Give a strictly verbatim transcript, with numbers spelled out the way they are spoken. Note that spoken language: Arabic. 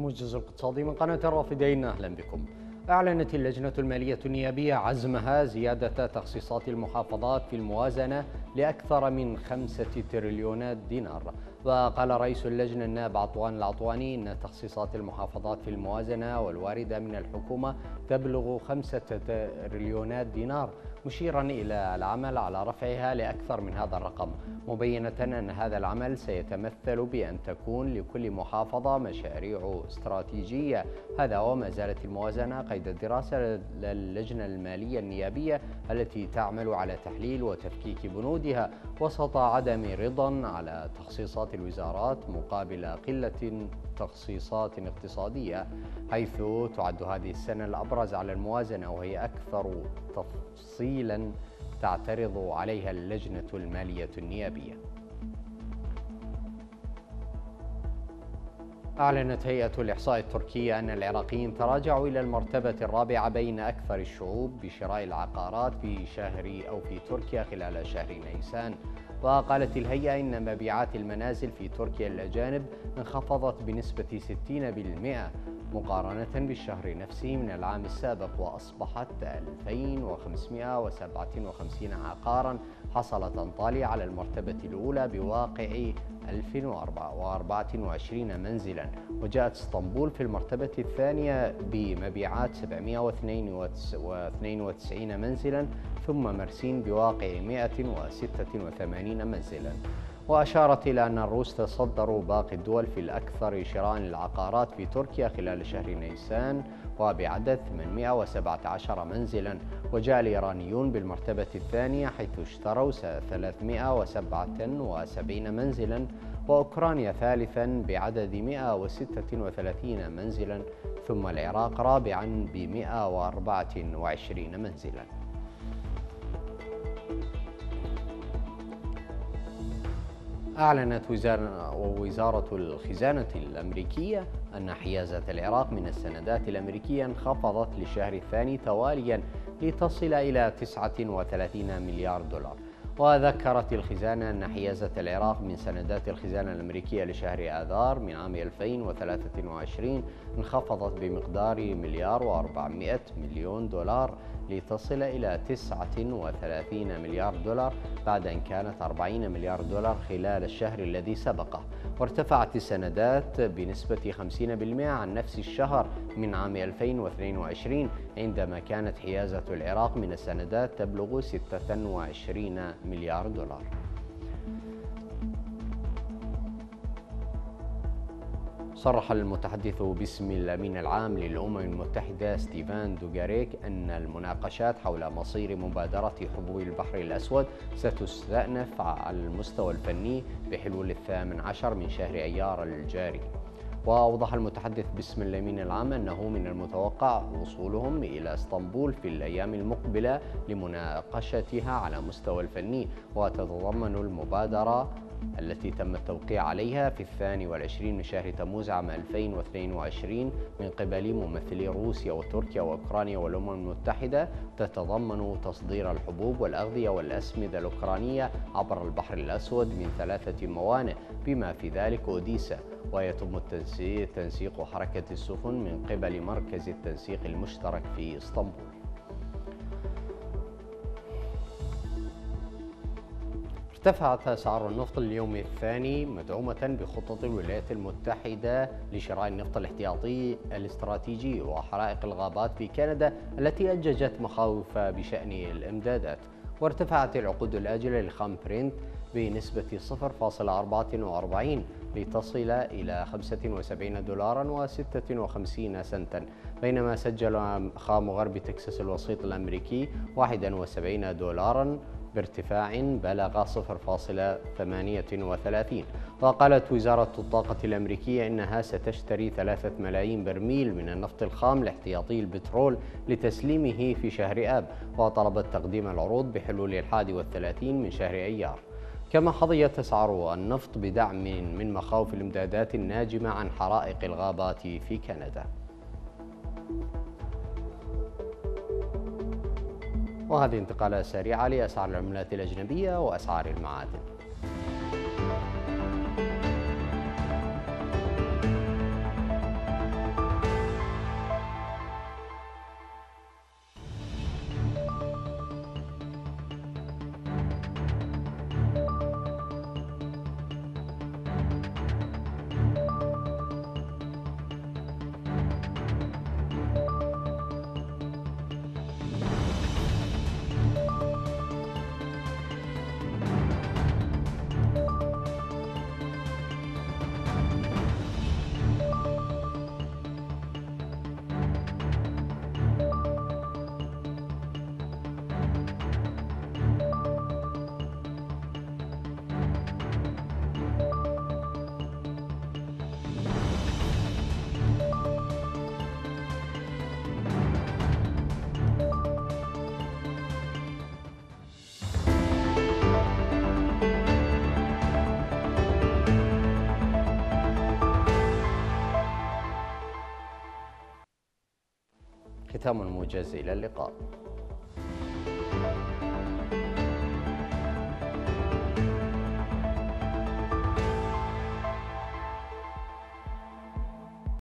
الموجز الاقتصادي من قناة الرافدين، أهلا بكم. أعلنت اللجنة المالية النيابية عزمها زيادة تخصيصات المحافظات في الموازنة لأكثر من خمسة تريليونات دينار. وقال رئيس اللجنة النائب عطوان العطواني أن تخصيصات المحافظات في الموازنة والواردة من الحكومة تبلغ خمسة تريليونات دينار، مشيرا إلى العمل على رفعها لأكثر من هذا الرقم، مبينة أن هذا العمل سيتمثل بأن تكون لكل محافظة مشاريع استراتيجية. هذا وما زالت الموازنة قيد الدراسة للجنة المالية النيابية التي تعمل على تحليل وتفكيك بنودها وسط عدم رضا على تخصيصات الوزارات مقابل قلة تخصيصات اقتصادية، حيث تعد هذه السنة الأبرز على الموازنة وهي أكثر تفصيلا تعترض عليها اللجنة المالية النيابية. أعلنت هيئة الإحصاء التركية أن العراقيين تراجعوا إلى المرتبة الرابعة بين أكثر الشعوب بشراء العقارات في شهر أو في تركيا خلال شهر نيسان. وقالت الهيئة إن مبيعات المنازل في تركيا للأجانب انخفضت بنسبة ستين بالمئة مقارنة بالشهر نفسه من العام السابق، وأصبحت ألفين وخمسمئة وسبعة وخمسين عقارا حصلت أنطاليا على المرتبة الأولى بواقع ألف وأربعة وعشرين منزلا، وجاءت اسطنبول في المرتبة الثانية بمبيعات سبعمئة واثنين وتسعين منزلا، ثم مرسين بواقع مئة وستة وثمانين منزلا. وأشارت إلى أن الروس تصدروا باقي الدول في الأكثر شراء للعقارات في تركيا خلال شهر نيسان وبعدد ثمانمئة وسبعة عشر منزلا، وجاء الإيرانيون بالمرتبة الثانية حيث اشتروا ثلاثمئة وسبعة وسبعين منزلا، وأوكرانيا ثالثا بعدد مئة وستة وثلاثين منزلا، ثم العراق رابعا بمئة وأربعة وعشرين منزلا. أعلنت وزارة الخزانة الأمريكية أن حيازة العراق من السندات الأمريكية انخفضت للشهر الثاني تواليا لتصل إلى تسعة وثلاثين مليار دولار. وذكرت الخزانة أن حيازة العراق من سندات الخزانة الأمريكية لشهر آذار من عام ألفين وثلاثة وعشرين انخفضت بمقدار مليار وأربعمئة مليون دولار لتصل إلى تسعة وثلاثين مليار دولار بعد أن كانت أربعين مليار دولار خلال الشهر الذي سبقه. وارتفعت السندات بنسبة خمسين بالمئة عن نفس الشهر من عام ألفين واثنين وعشرين عندما كانت حيازة العراق من السندات تبلغ ستة وعشرين مليار دولار. صرح المتحدث باسم الأمين العام للأمم المتحدة ستيفان دوغاريك أن المناقشات حول مصير مبادرة حبوب البحر الأسود ستستأنف على المستوى الفني بحلول الثامن عشر من شهر أيار الجاري. وأوضح المتحدث باسم الأمين العام أنه من المتوقع وصولهم إلى اسطنبول في الأيام المقبلة لمناقشتها على مستوى الفني، وتتضمن المبادرة التي تم التوقيع عليها في الثاني والعشرين من شهر تموز عام ألفين واثنين وعشرين من قبل ممثلي روسيا وتركيا وأوكرانيا والأمم المتحدة، تتضمن تصدير الحبوب والأغذية والأسمدة الأوكرانية عبر البحر الأسود من ثلاثة موانئ بما في ذلك أوديسا، ويتم تنسيق حركة السفن من قبل مركز التنسيق المشترك في اسطنبول. ارتفعت أسعار النفط اليوم الثاني مدعومة بخطط الولايات المتحدة لشراء النفط الاحتياطي الاستراتيجي وحرائق الغابات في كندا التي أججت مخاوف بشأن الإمدادات. وارتفعت العقود الآجلة للخام برنت بنسبة صفر فاصلة أربعة وأربعين لتصل إلى خمسة وسبعين دولارا وستة وخمسين سنتا، بينما سجل خام غرب تكساس الوسيط الأمريكي واحد وسبعين دولارا بارتفاع بلغ صفر فاصلة ثمانية وثلاثين. وقالت وزارة الطاقة الأمريكية إنها ستشتري ثلاثة ملايين برميل من النفط الخام الاحتياطي البترول لتسليمه في شهر آب، وطلبت تقديم العروض بحلول الحادي والثلاثين من شهر أيار. كما حظيت أسعار النفط بدعم من مخاوف الإمدادات الناجمة عن حرائق الغابات في كندا. وهذه انتقالة سريعة لأسعار العملات الأجنبية وأسعار المعادن. ختام موجز، إلى اللقاء.